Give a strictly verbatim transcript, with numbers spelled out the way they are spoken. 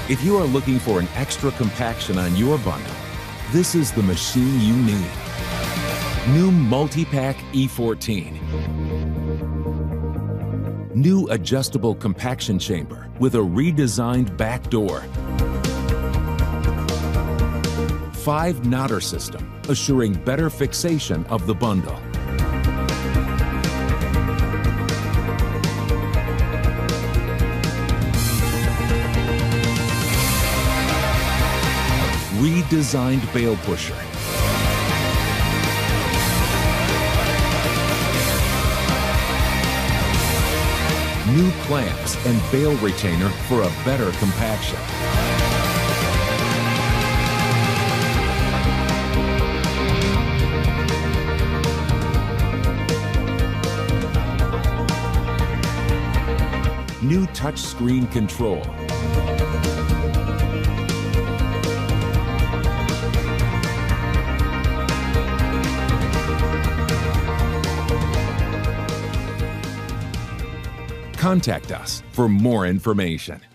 If you are looking for an extra compaction on your bundle, this is the machine you need. New MULTIPACK E fourteen. New adjustable compaction chamber with a redesigned back door. Five knotter system, assuring better fixation of the bundle. Redesigned bale pusher. New clamps and bale retainer for a better compaction. New touchscreen control. Contact us for more information.